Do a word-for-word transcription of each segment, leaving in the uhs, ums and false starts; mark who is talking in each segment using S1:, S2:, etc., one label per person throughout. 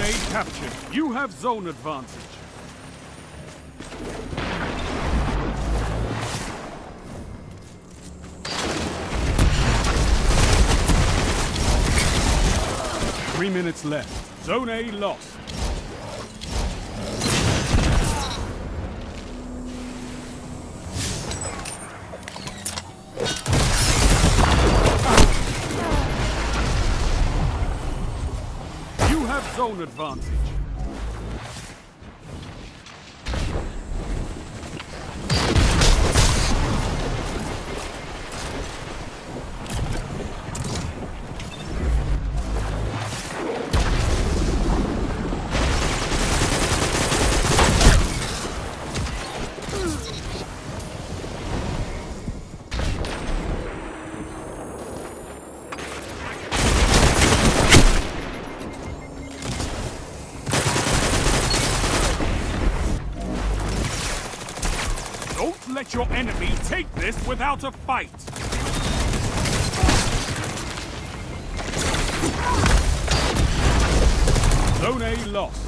S1: A captured. You have zone advantage. Three minutes left. Zone A lost. You have zone advantage. Don't let your enemy take this without a fight! Zone A lost.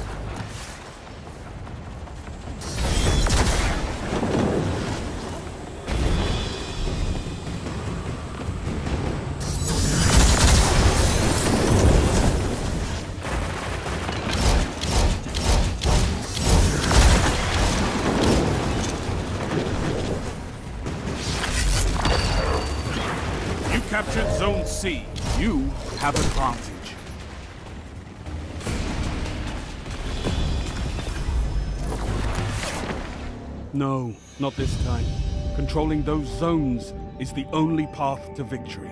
S1: Captured Zone C. You have advantage. No, not this time. Controlling those zones is the only path to victory.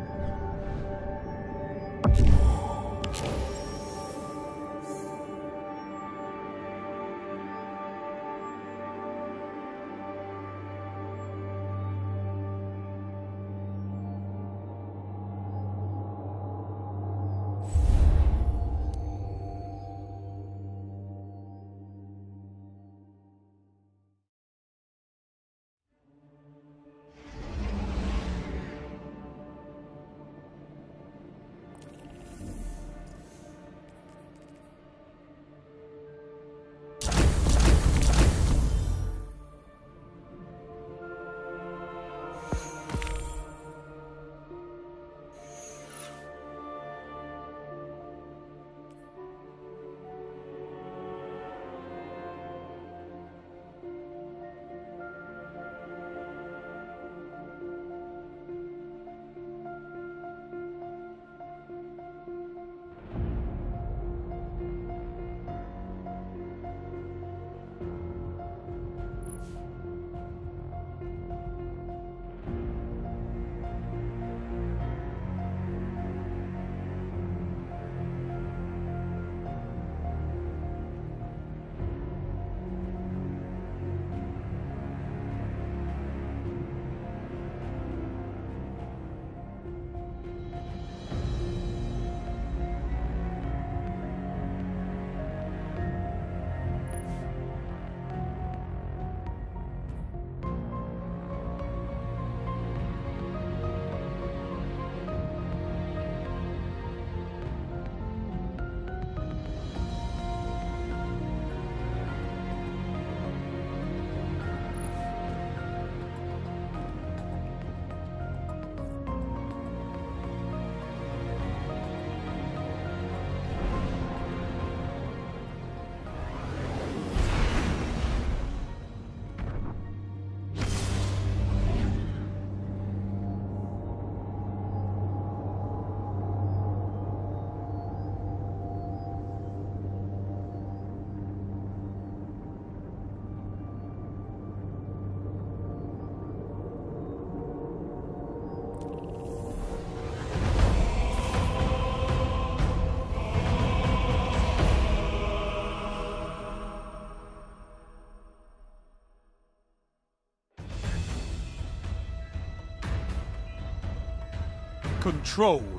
S1: Control.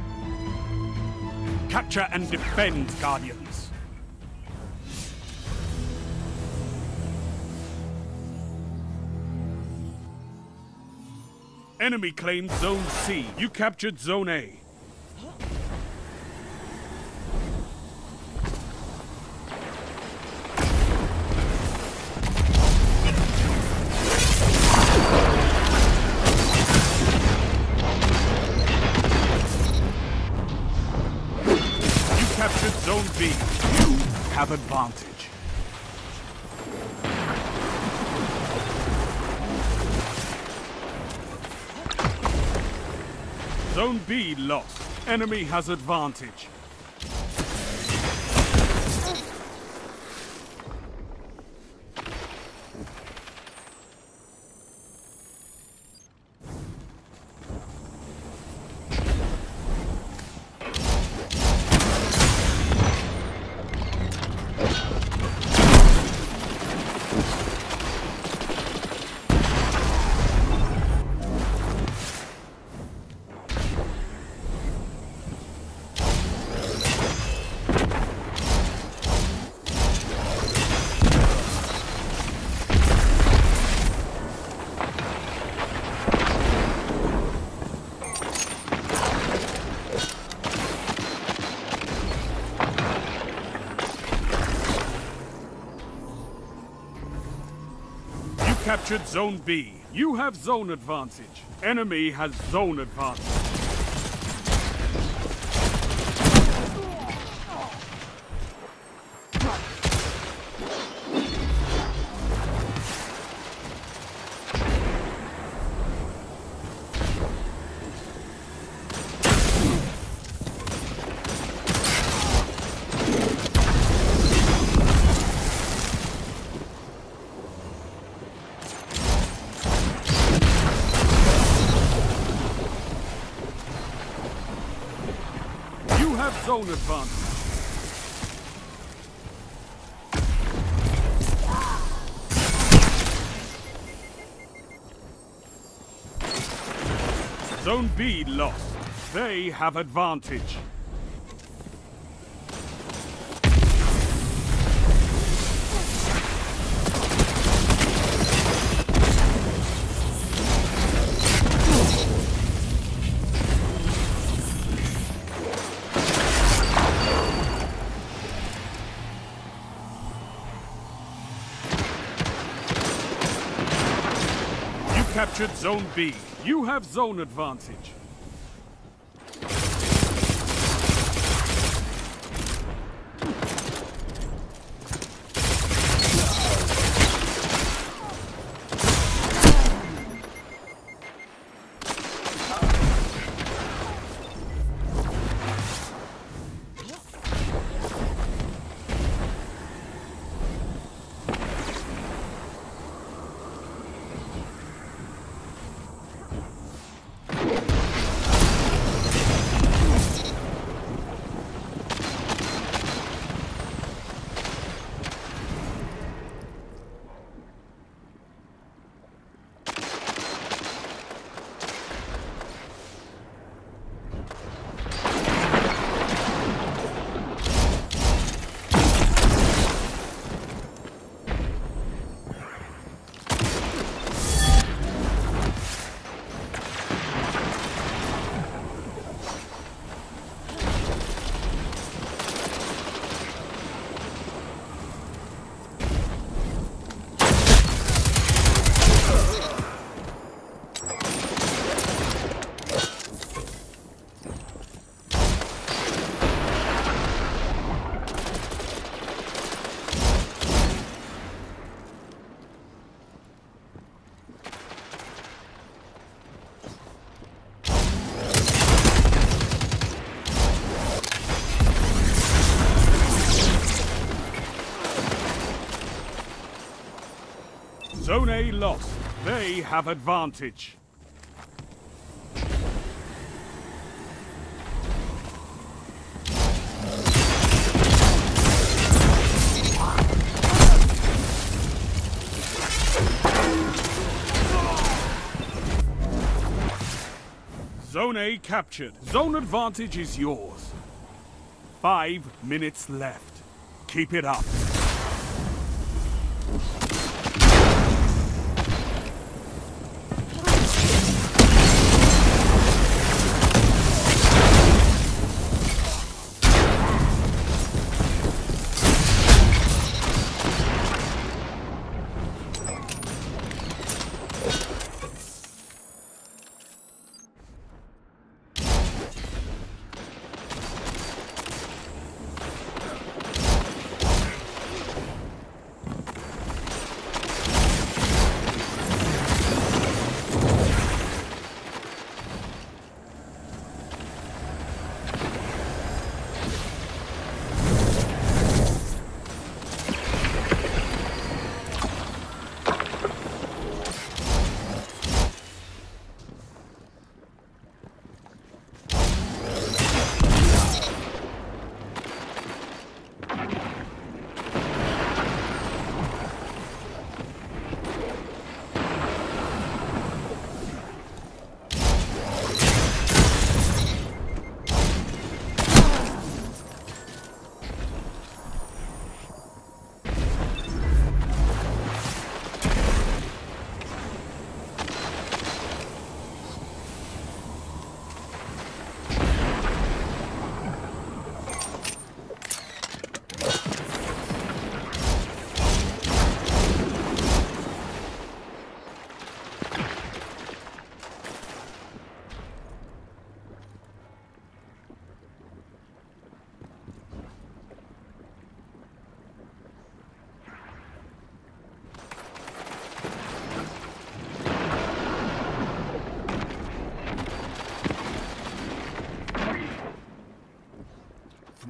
S1: Capture and defend, Guardians. Enemy claimed Zone C. You captured Zone A. You captured Zone B. You have advantage. Zone B lost. Enemy has advantage. Captured Zone B. You have zone advantage. Enemy has zone advantage. Zone advantage. Zone B lost. They have advantage. Captured Zone B. You have zone advantage. Zone A lost. They have advantage. Zone A captured. Zone advantage is yours. Five minutes left. Keep it up.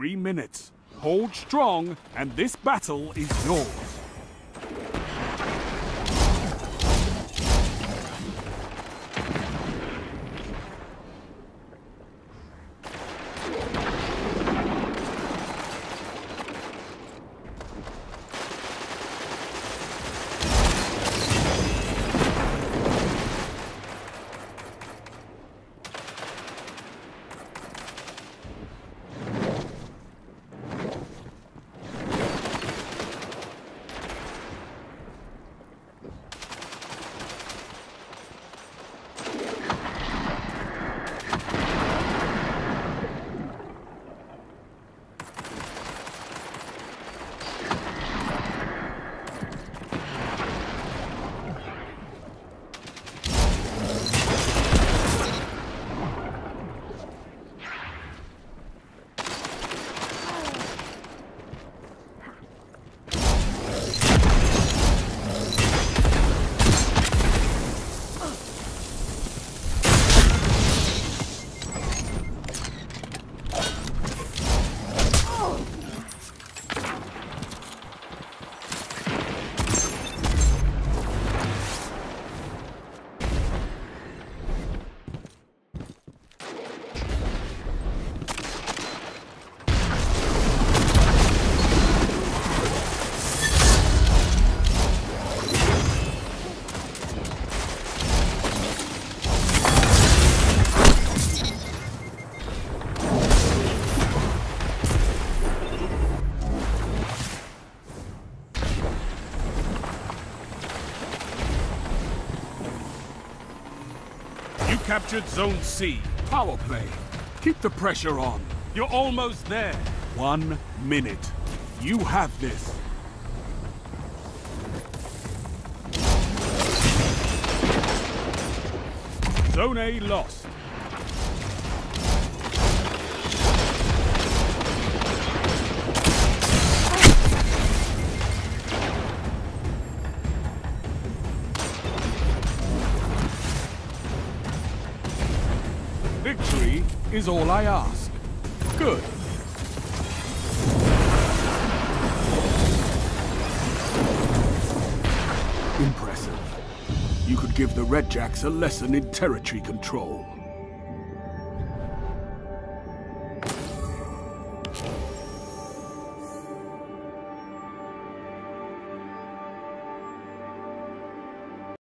S1: three minutes. Hold strong, and this battle is yours. Captured Zone C. Power play. Keep the pressure on. You're almost there. One minute. You have this. Zone A lost. Victory is all I ask. Good. Impressive. You could give the Redjacks a lesson in territory control.